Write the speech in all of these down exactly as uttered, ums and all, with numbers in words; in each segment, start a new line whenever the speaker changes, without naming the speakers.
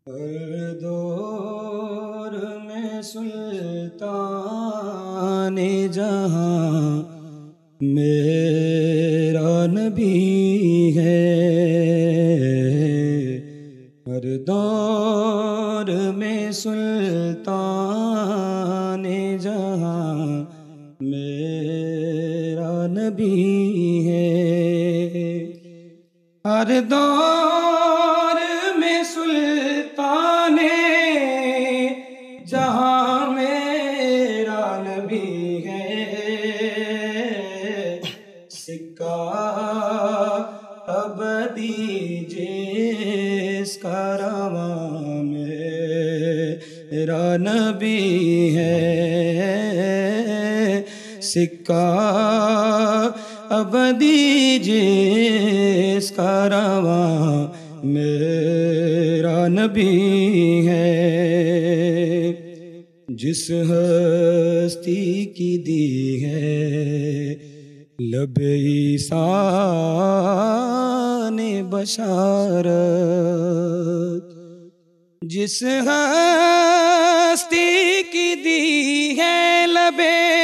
ہر دور میں سلطان جہاں میرا نبی ہے۔ ہر دور میں سلطان جہاں میرا نبی ہے۔ ہر دور میں سلطان جہاں میرا نبی ہے۔ سکہ ابدی جس کا رواں میرا نبی ہے۔ سکہ ابدی جس کا رواں میرا نبی ہے۔ جس ہستی کی دی ہے لب عیسیٰ نے بشارت، جس ہستی کی دی ہے لب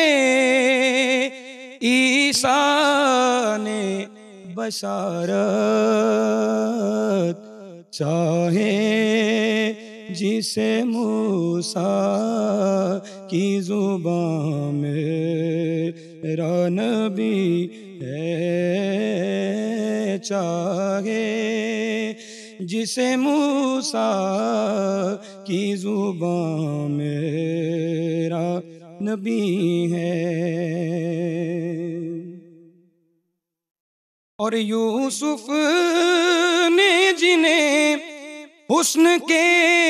عیسیٰ نے بشارت، چاہے جسے موسیٰ کی زبان میرا نبی ہے، چاہے جسے موسیٰ کی زبان میرا نبی ہے۔ اور یوسف نے جنہیں حسن کے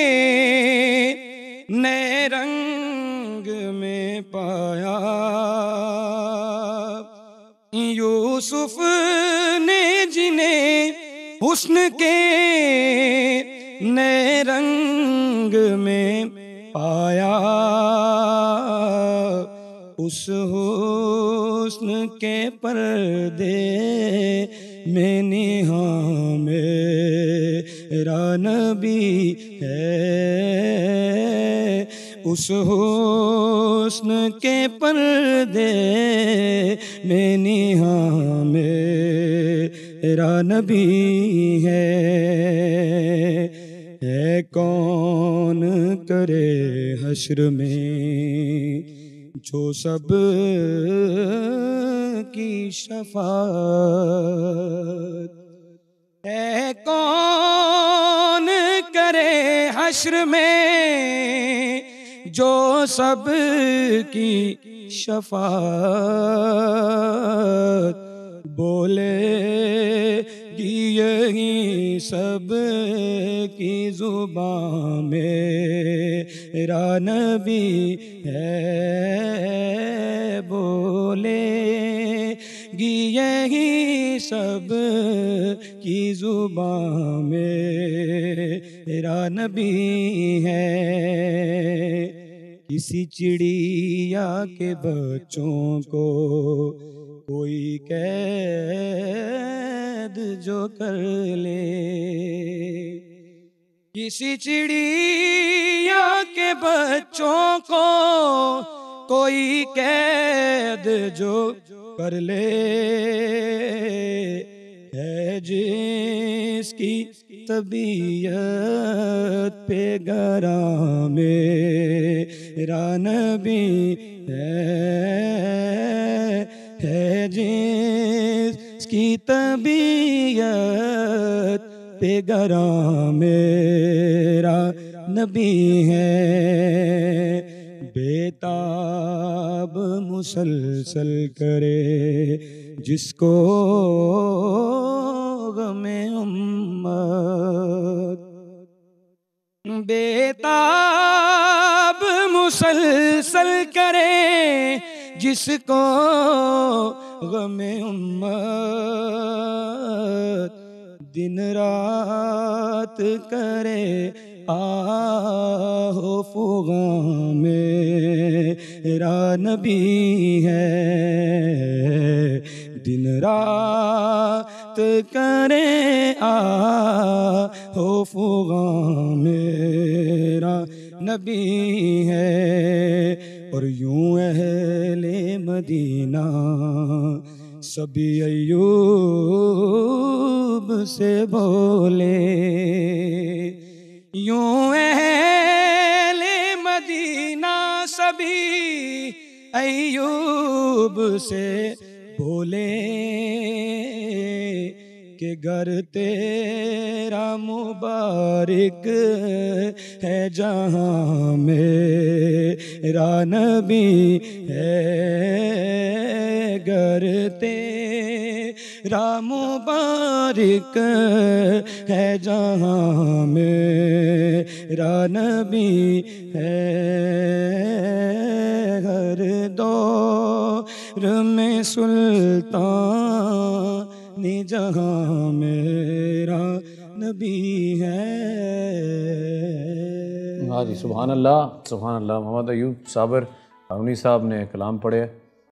نئے رنگ میں پایا، یوسف نے جنہیں حسن کے نئے رنگ میں پایا، اس حسن کے پردے میں نہاں میرا نبی ہے۔ اس حسن کے پردے میں نہاں میرا نبی ہے۔ اے کون کرے حشر میں جو سب کی شفاعت، اے کون کرے حشر میں جو سب کی شفاعت، بولے گی یہی سب کی زبان میرا نبی ہے، بولے گی یہی سب کی زبان میرا نبی ہے۔ کسی چڑیا کے بچوں کو کوئی قید جو کر لے، کسی چڑیا کے بچوں کو کوئی قید جو کر لے، ہے جس کی طبیعت پہ گراں میرا نبی ہے، ہے جس کی طبیعت پہ گراں میرا نبی ہے۔ بیتاب مسلسل کرے جس کو غم امت، بیتاب مسلسل کرے جس کو غم امت، دن رات کرے آہ و فغاں میرا نبی ہے، دن رات کرے آ ہو فغاں میرا نبی ہے، اور یوں اہل مدینہ سبھی ایوب سے بولے، یوں اہل مدینہ سبھی ایوب سے بولے کہ گر تیرا مبارک ہے جہاں میرا نبی ہے، گر تیرا مبارک ہے جہاں میرا نبی ہے، ہر دور میں سلطان جہاں میرا نبی ہے۔
ہاں جی، سبحان اللہ، سبحان اللہ۔ محمد ایوب صابر ہارونی صاحب نے کلام پڑھے۔